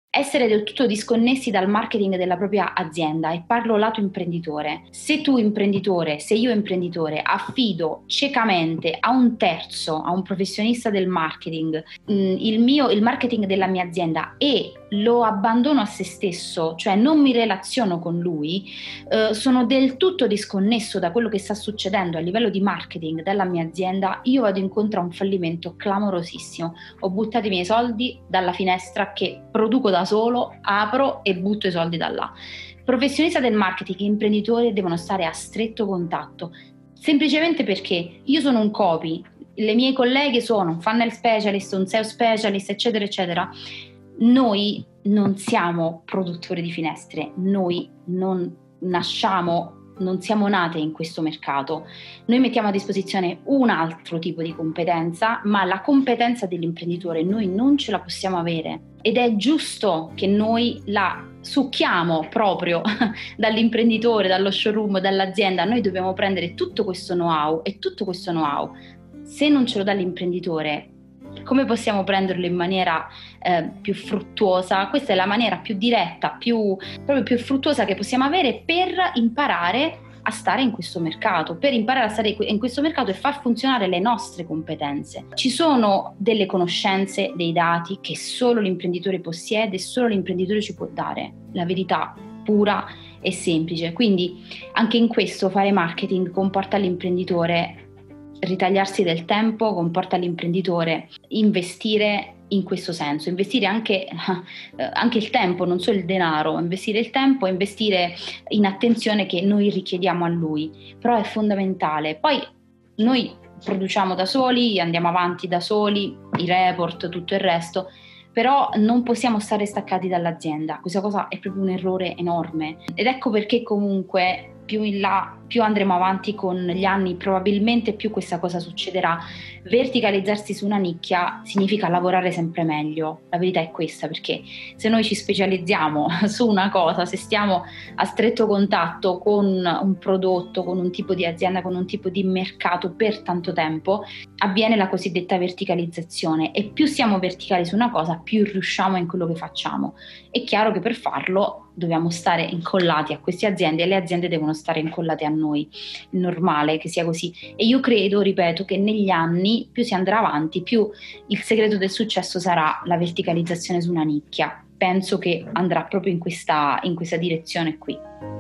essere del tutto disconnessi dal marketing della propria azienda, e parlo lato imprenditore. Se tu imprenditore, se io imprenditore affido ciecamente a un terzo, a un professionista del marketing, il marketing della mia azienda, e lo abbandono a se stesso, cioè non mi relaziono con lui, sono del tutto disconnesso da quello che sta succedendo a livello di marketing della mia azienda, io vado incontro a un fallimento clamorosissimo. Ho buttato i miei soldi dalla finestra che produco da solo, apro e butto i soldi da là. Professionista del marketing e imprenditore devono stare a stretto contatto, semplicemente perché io sono un copy, le mie colleghe sono un funnel specialist, un SEO specialist, eccetera eccetera. Noi non siamo produttori di finestre, noi non siamo nate in questo mercato. Noi mettiamo a disposizione un altro tipo di competenza, ma la competenza dell'imprenditore noi non ce la possiamo avere, ed è giusto che noi la succhiamo proprio dall'imprenditore, dallo showroom, dall'azienda. Noi dobbiamo prendere tutto questo know-how, e tutto questo know-how, se non ce lo dà l'imprenditore, come possiamo prenderlo in maniera più fruttuosa? Questa è la maniera più diretta, proprio più fruttuosa che possiamo avere per imparare a stare in questo mercato, per imparare a stare in questo mercato e far funzionare le nostre competenze. Ci sono delle conoscenze, dei dati che solo l'imprenditore possiede e solo l'imprenditore ci può dare, la verità pura e semplice. Quindi anche in questo fare marketing comporta all'imprenditore ritagliarsi del tempo, comporta all'imprenditore investire in questo senso, investire anche il tempo, non solo il denaro, investire il tempo, investire in attenzione che noi richiediamo a lui, però è fondamentale. Poi noi produciamo da soli, andiamo avanti da soli, i report, tutto il resto, però non possiamo stare staccati dall'azienda. Questa cosa è proprio un errore enorme, ed ecco perché comunque più in là, più andremo avanti con gli anni, probabilmente più questa cosa succederà. Verticalizzarsi su una nicchia significa lavorare sempre meglio, la verità è questa, perché se noi ci specializziamo su una cosa, se stiamo a stretto contatto con un prodotto, con un tipo di azienda, con un tipo di mercato per tanto tempo, avviene la cosiddetta verticalizzazione, e più siamo verticali su una cosa, più riusciamo in quello che facciamo. È chiaro che per farlo dobbiamo stare incollati a queste aziende, e le aziende devono stare incollate a noi. È normale che sia così, e io credo, ripeto, che negli anni più si andrà avanti, più il segreto del successo sarà la verticalizzazione su una nicchia. Penso che andrà proprio in questa direzione qui.